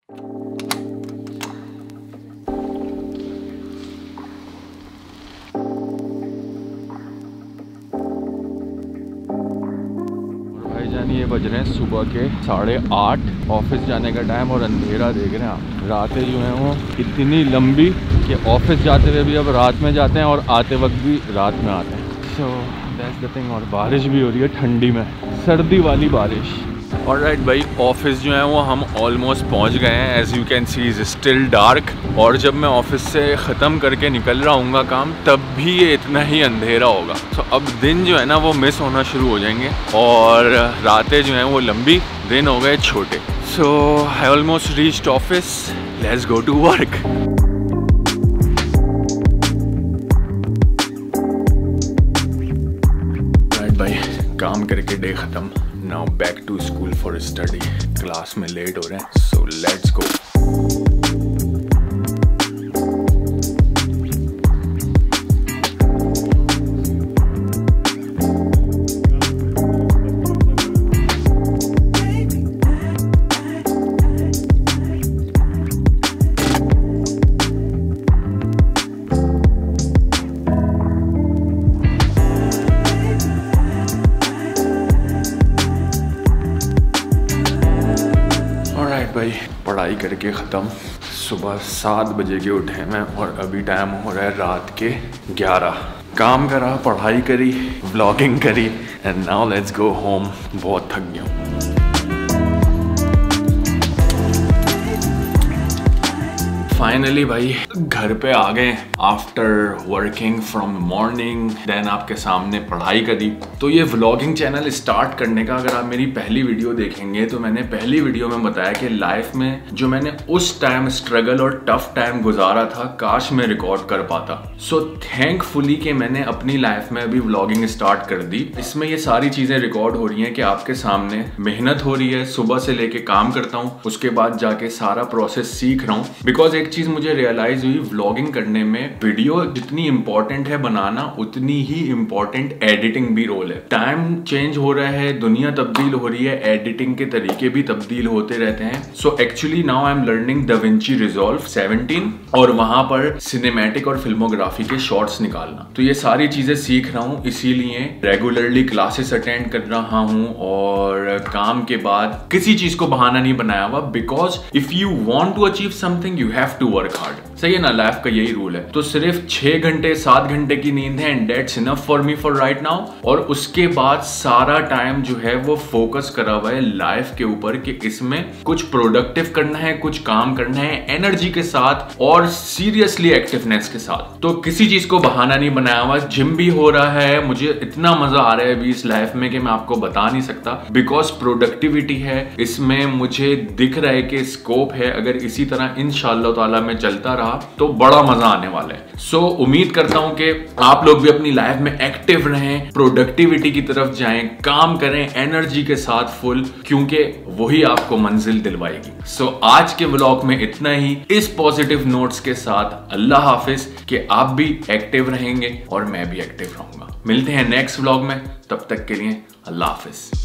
ये बज रहे हैं सुबह के 8:30, ऑफिस जाने का टाइम और अंधेरा देख रहे हैं आप। रातें जो हैं वो इतनी लंबी कि ऑफिस जाते हुए भी अब रात में जाते हैं और आते वक्त भी रात में आते हैं। So that's the thing. और बारिश भी हो रही है ठंडी में, सर्दी वाली बारिश। ऑलराइट भाई, ऑफिस जो है वो हम ऑलमोस्ट पहुंच गए हैं। As you can see is still dark. और जब मैं ऑफिस से ख़त्म करके निकल रहा हूँगा काम, तब भी ये इतना ही अंधेरा होगा। तो अब दिन जो है ना वो मिस होना शुरू हो जाएंगे और रातें जो हैं वो लंबी, दिन हो गए छोटे। So I almost reached office, let's go to work. Right भाई, काम करके डे ख़त्म। Now back to school for study. Class में लेट हो रहे हैं, so let's go. भाई पढ़ाई करके ख़त्म। सुबह 7 बजे के उठे मैं और अभी टाइम हो रहा है रात के 11। काम करा, पढ़ाई करी, व्लॉगिंग करी and now let's go home. बहुत थक गया हूँ। फाइनली भाई घर पे आ गए after working from morning. Then आपके सामने पढ़ाई करी। तो ये व्लॉगिंग चैनल स्टार्ट करने का, अगर आप मेरी पहली वीडियो देखेंगे तो मैंने पहली वीडियो में बताया कि लाइफ में जो मैंने उस टाइम स्ट्रगल और टफ टाइम गुजारा था, काश मैं रिकॉर्ड कर पाता। सो थैंकफुली कि मैंने अपनी लाइफ में अभी व्लॉगिंग स्टार्ट कर दी। इसमें ये सारी चीजें रिकॉर्ड हो रही हैं कि आपके सामने मेहनत हो रही है, सुबह से लेके काम करता हूँ, उसके बाद जाके सारा प्रोसेस सीख रहा हूँ। बिकॉज एक चीज मुझे रियलाइज हुई, व्लॉगिंग करने में वीडियो जितनी इंपॉर्टेंट है बनाना, उतनी ही इंपॉर्टेंट एडिटिंग भी रोल है। टाइम चेंज हो रहा है, दुनिया तब्दील हो रही है, एडिटिंग के तरीके भी तब्दील होते रहते हैं। So actually now I am learning DaVinci Resolve 17 और वहां पर सिनेमैटिक और फिल्मोग्राफी के शॉर्ट्स निकालना। तो ये सारी चीजें सीख रहा हूँ, इसीलिए रेगुलरली क्लासेस अटेंड कर रहा हूँ और काम के बाद किसी चीज को बहाना नहीं बनाया हुआ। Because if you want to achieve something you have to work hard. सही है ना, लाइफ का यही रूल है। तो सिर्फ 6 घंटे 7 घंटे की नींद है and that's enough for me for right now. और उसके बाद सारा टाइम जो है वो फोकस करा हुआ है लाइफ के ऊपर कि इसमें कुछ प्रोडक्टिव करना है, कुछ काम करना है एनर्जी के साथ और सीरियसली एक्टिवनेस के साथ। तो किसी चीज को बहाना नहीं बनाया हुआ। जिम भी हो रहा है, मुझे इतना मजा आ रहा है अभी इस लाइफ में कि मैं आपको बता नहीं सकता। बिकॉज प्रोडक्टिविटी है इसमें, मुझे दिख रहा है कि स्कोप है। अगर इसी तरह इंशाअल्लाह ताला में चलता रहा तो बड़ा मजा आने वाला है। सो उम्मीद करता हूं कि आप लोग भी अपनी लाइफ में एक्टिव रहें, प्रोडक्टिविटी की तरफ जाएं, काम करें एनर्जी के साथ फुल, क्योंकि वही आपको मंजिल दिलवाएगी। सो आज के व्लॉग में इतना ही। इस पॉजिटिव नोट्स के साथ अल्लाह हाफिज कि आप भी एक्टिव रहेंगे और मैं भी एक्टिव रहूंगा। मिलते हैं नेक्स्ट व्लॉग में, तब तक के लिए अल्लाह हाफिज।